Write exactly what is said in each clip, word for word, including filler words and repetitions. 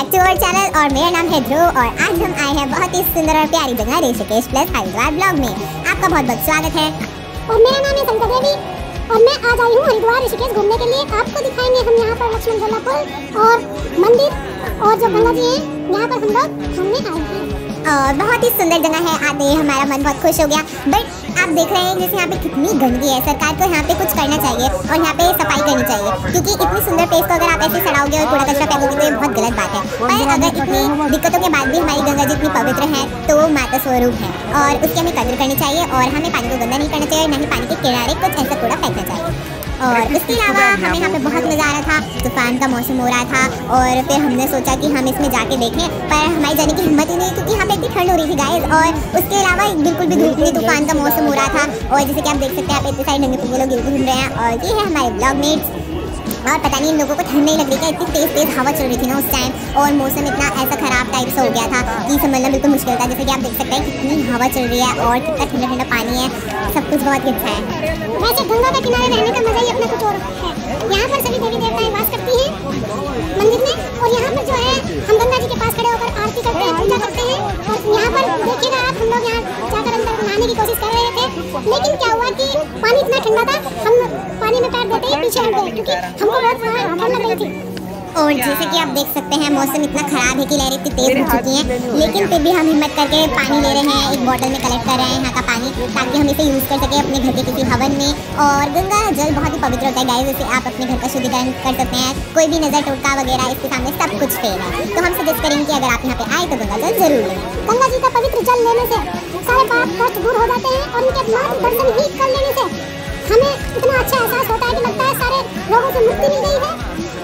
To our channel और मेरा नाम है ध्रुव और आज हम आए हैं बहुत ही सुंदर और प्यारी जगह ऋषिकेश प्लस हरिद्वार ब्लॉग में। आपका बहुत बहुत स्वागत है। और मेरा नाम है संगीता देवी और मैं आज आई हूँ हरिद्वार ऋषिकेश घूमने के लिए। आपको दिखाएंगे हम यहाँ पर लक्ष्मण झूला पुल और मंदिर और जो गंगा जी हैं यहाँ पर हम लोग घूमने आए हैं। और बहुत ही सुंदर जगह है, आते ही हमारा मन बहुत खुश हो गया। बट आप देख रहे हैं जैसे यहाँ पे कितनी गंदगी है। सरकार को यहाँ पे कुछ करना चाहिए और यहाँ पे सफाई करनी चाहिए, क्योंकि इतनी सुंदर प्लेस को अगर आप ऐसे सड़ाओगे और कूड़ा कचरा फेंकोगे तो ये बहुत गलत बात है। पर अगर इतनी दिक्कतों के बाद भी हमारी गंगा जी इतनी पवित्र है तो वो माता स्वरूप है और उसकी हमें कदर करनी चाहिए और हमें पानी को गंदा नहीं करना चाहिए, न ही पानी के किनारे कुछ ऐसा कूड़ा फेंकना चाहिए। और उसके अलावा हमें यहाँ पे बहुत मज़ा आ रहा था। तूफान का मौसम हो रहा था और फिर हमने सोचा कि हम इसमें जाके देखें, पर हमारी जाने की हिम्मत ही नहीं, क्योंकि यहाँ पे इतनी ठंड हो रही थी गाइस। और उसके अलावा बिल्कुल भी धूप नहीं, तूफान का मौसम हो रहा था। और जैसे कि आप देख सकते हैं, आप इतने सारे नंगे पुंगे लोग घूम रहे हैं और ये है हमारे ब्लॉगमेट्स। और पता नहीं इन लोगों को ठंड नहीं लग रही है, इतनी तेज़ तेज़ हवा चल रही थी ना उस टाइम, और मौसम इतना ऐसा ख़राब टाइप से हो गया था कि समझना बिल्कुल मुश्किल था। जैसे कि आप देख सकते हैं कितनी हवा चल रही है और कितना ठंडा ठंडा पानी है, सब कुछ बहुत अच्छा है। वैसे गंगा के किनारे रहने का मजा ही अपना कुछ और है। यहाँ पर सभी देवी देवताएं वास करती हैं मंदिर में, और यहाँ पर जो है हम गंगा जी के पास खड़े होकर आरती करते हैं, पूजा करते हैं। और यहाँ पर देखिएगा आप, हम लोग यहाँ जाकर अंदर नहाने की कोशिश कर रहे थे, लेकिन क्या हुआ कि पानी इतना ठंडा था, हम पानी में पैर देते ही पीछे हट गए, क्योंकि हमको बहुत ठंड लग रही थी। और जैसे कि आप देख सकते हैं मौसम इतना ख़राब है कि लहरें इतनी तेज़ हो चुकी हैं, लेकिन फिर भी हम हिम्मत करके पानी ले रहे हैं, एक बॉटल में कलेक्ट कर रहे हैं यहाँ का पानी, ताकि हम इसे यूज़ कर सकें अपने घर के किसी हवन में। और गंगा जल बहुत ही पवित्र होता है गाइस, जैसे आप अपने घर का शुद्धिकरण कर सकते हैं। कोई भी नज़र टोटका वगैरह इसके सामने सब कुछ फेल है, तो हम सजेस्ट करेंगे कि अगर आप यहाँ पे आए तो गंगा जल जरूर लें। गंगा जी का पवित्र जल लेने से सारे पाप कष्ट दूर हो जाते हैं और उनके मात्र दर्शन ही कर लेने से हमें इतना अच्छा एहसास होता है कि लगता है सारे रोगों से मुक्ति मिल गई है।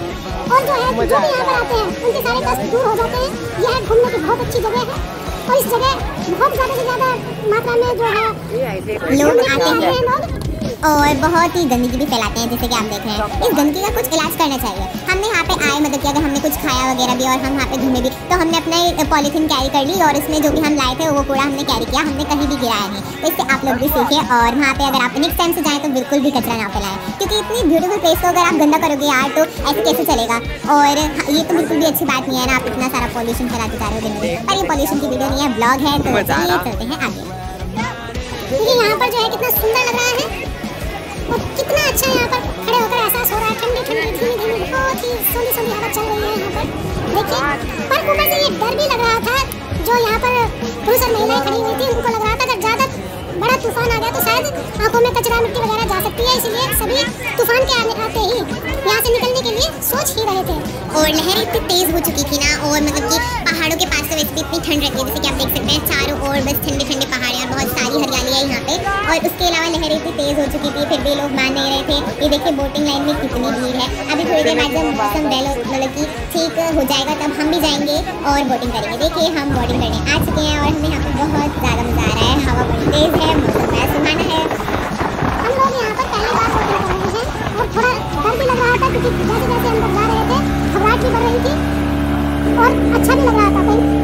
और जो है जो भी यहाँ पर आते हैं उनके सारे कष्ट दूर हो जाते हैं। यह घूमने की बहुत अच्छी जगह है और इस जगह बहुत ज़्यादा से ज़्यादा मात्रा में जो है लोग आते हैं लोग और बहुत ही गंदगी भी फैलाते हैं, जैसे कि आप देख रहे हैं। इस गंदगी का कुछ इलाज करना चाहिए। हमने यहाँ पे आए, मतलब कि अगर हमने कुछ खाया वगैरह भी और हम यहाँ पे घूमे भी, तो हमने अपना पॉलीथीन कैरी कर ली और उसमें जो भी हम लाए थे वो कूड़ा हमने कैरी किया, हमने कहीं भी गिराया नहीं। तो इससे आप लोग भी सीखें और वहाँ पे अगर आप नेक्स्ट टाइम से जाएँ तो बिल्कुल भी कचरा ना फैलाएं, क्योंकि इतनी ब्यूटीफुल प्लेस को अगर आप गंदा करोगे यार तो ऐसे कैसे चलेगा। और ये तो बिल्कुल भी अच्छी बात नहीं है ना, आप इतना सारा पॉल्यूशन फैलाते जा रहे हो दिन में। पर ये पॉल्यूशन की वीडियो नहीं है, ब्लॉग है, तो चलते हैं आगे। देखिए यहाँ पर जो है कितना सुंदर लग रहा है और कितना अच्छा यहाँ पर खड़े होकर एहसास हो रहा है। ठंडी ठंडी धीमी धीमी बहुत ही सोनी सोनी हवा चल रही है यहाँ पर, देखिए। पर ऊपर से ये डर भी लग रहा था, जो यहाँ पर पुरुष और महिलाएं खड़ी हुई थी उनको लग रहा था अगर ज़्यादा बड़ा तूफान आ गया तो शायद आंखों में कचरा मिट्टी वगैरह जा सकती है, इसलिए सभी तूफान के आने आते ही यहाँ से निकलने के लिए सोच ही रहे थे। और लहरें इतनी तेज़ हो चुकी थी ना, और मतलब कि पहाड़ों के पास तो वैसे भी इतनी ठंड रहती है, जैसे कि आप देख सकते हैं चारों ओर बस ठंडे ठंडे पहाड़े और बहुत सारी हरियाली है यहाँ पे। और उसके अलावा लहरें इतनी तेज़ हो चुकी थी, फिर भी लोग मान नहीं रहे थे। ये देखिए बोटिंग लाइन में कितनी भीड़ है। अभी थोड़ी देर बाद जब मौसम मतलब कि ठीक हो जाएगा तब हम भी जाएंगे और बोटिंग करेंगे। देखिए हम बोटिंग करने आ चुके हैं और हमें यहाँ पर बहुत ज़्यादा मज़ा आ रहा है। हवा बड़ी तेज़ है, मौसम है सुहाना है। हम लोग यहाँ पर पहली बार बोटिंग कर रहे हैं और थोड़ा डर भी लग रहा था, क्योंकि जैसे जैसे हम लोग जा रहे थे घबराहट भी बढ़ रही थी और अच्छा भी लग रहा था कहीं।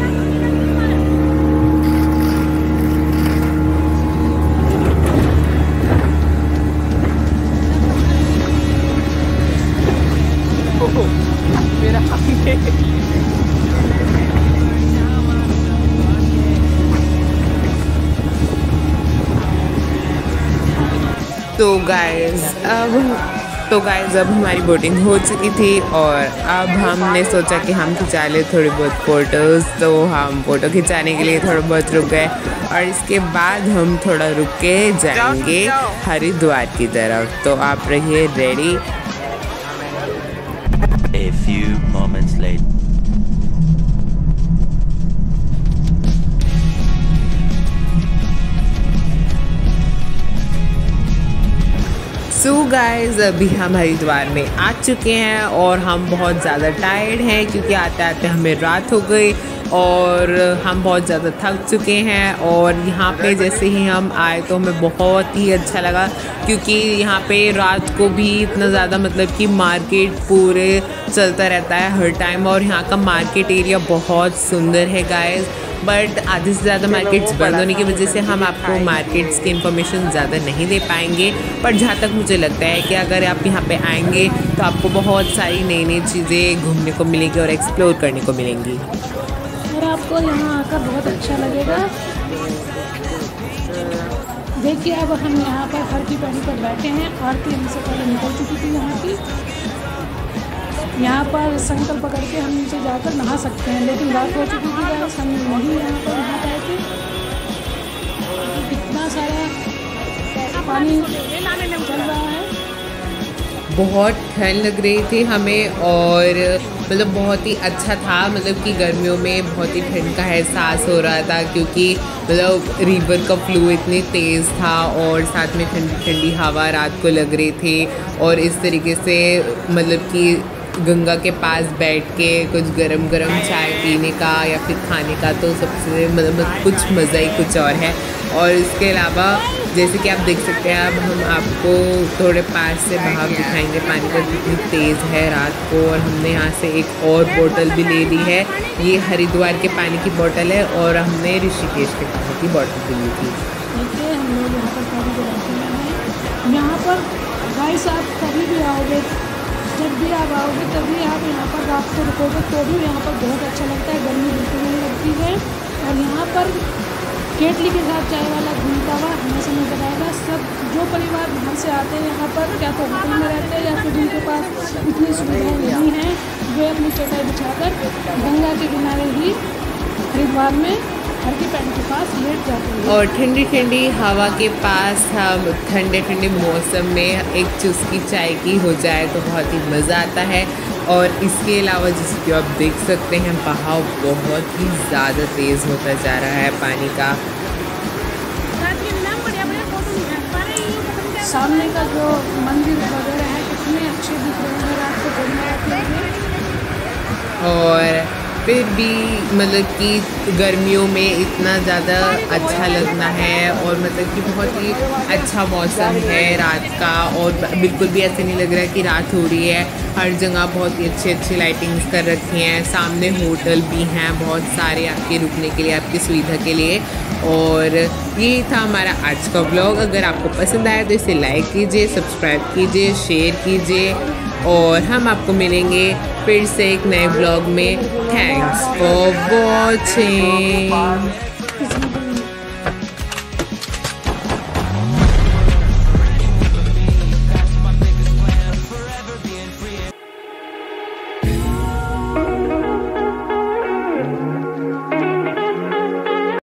तो गाइस अब तो गाइस अब हमारी बोटिंग हो चुकी थी और अब हमने सोचा कि हम खिंचा ले थोड़ी बहुत फ़ोटोज़। तो हम फ़ोटो खिंचाने के लिए थोड़ा बहुत रुक गए और इसके बाद हम थोड़ा रुक के जाएंगे हरिद्वार की तरफ। तो आप रहिए ready. A few moments later. So guys अभी हम हरिद्वार में आ चुके हैं और हम बहुत ज़्यादा टायर्ड हैं, क्योंकि आते आते हमें रात हो गई और हम बहुत ज़्यादा थक चुके हैं। और यहाँ पे जैसे ही हम आए तो हमें बहुत ही अच्छा लगा, क्योंकि यहाँ पे रात को भी इतना ज़्यादा मतलब कि मार्केट पूरे चलता रहता है हर टाइम, और यहाँ का मार्केट एरिया बहुत सुंदर है गाइस। बट आधे से ज़्यादा मार्केट्स बंद होने की वजह से हम आपको मार्केट्स की इन्फॉर्मेशन ज़्यादा नहीं दे पाएंगे। पर जहाँ तक मुझे लगता है कि अगर आप यहाँ पे आएंगे तो आपको बहुत सारी नई नई चीज़ें घूमने को मिलेंगी और एक्सप्लोर करने को मिलेंगी और आपको यहाँ आकर बहुत अच्छा लगेगा। देखिए अब हम यहाँ पर हर की पैड़ी पर बैठे हैं। आरती हमसे पहले निकल चुकी थी यहाँ की। यहाँ पर संकल्प पकड़ के हम नीचे जाकर नहा सकते हैं, लेकिन रात हो चुकी थी गाइस, हम नहीं यहाँ पर नहा पाए थे। कितना सारा पानी चल रहा है। बहुत ठंड लग रही थी हमें और मतलब बहुत ही अच्छा था, मतलब कि गर्मियों में बहुत ही ठंड का एहसास हो रहा था क्योंकि मतलब रिवर का फ्लो इतनी तेज़ था और साथ में ठंडी ठंडी हवा रात को लग रही थी। और इस तरीके से मतलब कि गंगा के पास बैठ के कुछ गरम गरम चाय पीने का या फिर खाने का तो सबसे मतलब कुछ मज़ा ही कुछ और है। और इसके अलावा जैसे कि आप देख सकते हैं अब हम आपको थोड़े पास से बहाव दिखाएंगे पानी का कितनी तेज़ है रात को। और हमने यहाँ से एक और बोतल भी ले ली है, ये हरिद्वार के पानी की बोतल है और हमने ऋषिकेश के पानी की बोतल भी ली थी। देखिए हम लोग यहाँ पर पानी को बैठे हैं। यहाँ पर गाइस आप कभी भी आओगे, जब भी आप आओगे तभी आप यहाँ पर रात को रुकोगे तो भी यहाँ पर बहुत अच्छा लगता है, गर्मी बिल्कुल नहीं लगती है। और यहाँ पर केटली के साथ चाय वाला घूमता हुआ हमेशा नजर आएगा। सब जो परिवार बाहर से आते हैं यहाँ पर क्या तो होटल में रहते हैं या फिर जिनके पास इतनी सुविधाएं नहीं हैं, वे अपनी चटाई बिछाकर गंगा के किनारे ही हरिद्वार में हर की पैड़ी के पास लेट जाते हैं। और ठंडी ठंडी हवा के पास हम ठंडे ठंडे मौसम में एक चुस्की चाय की हो जाए तो बहुत ही मज़ा आता है। और इसके अलावा जैसे कि आप देख सकते हैं बहाव बहुत ही ज़्यादा तेज़ होता जा रहा है पानी का। सामने का जो मंदिर वगैरह है कितने अच्छे दिख रहे हैं रात को घूमने के लिए। और फिर भी मतलब कि गर्मियों में इतना ज़्यादा अच्छा लगना है और मतलब कि बहुत ही अच्छा मौसम है रात का। और बिल्कुल भी ऐसे नहीं लग रहा है कि रात हो रही है। हर जगह बहुत ही अच्छी अच्छी लाइटिंग्स कर रखी हैं, सामने होटल भी हैं बहुत सारे आपके रुकने के लिए, आपकी सुविधा के लिए। और ये था हमारा आज का व्लॉग। अगर आपको पसंद आया तो इसे लाइक कीजिए, सब्सक्राइब कीजिए, शेयर कीजिए और हम आपको मिलेंगे फिर से एक नए व्लॉग में। Thanks for watching.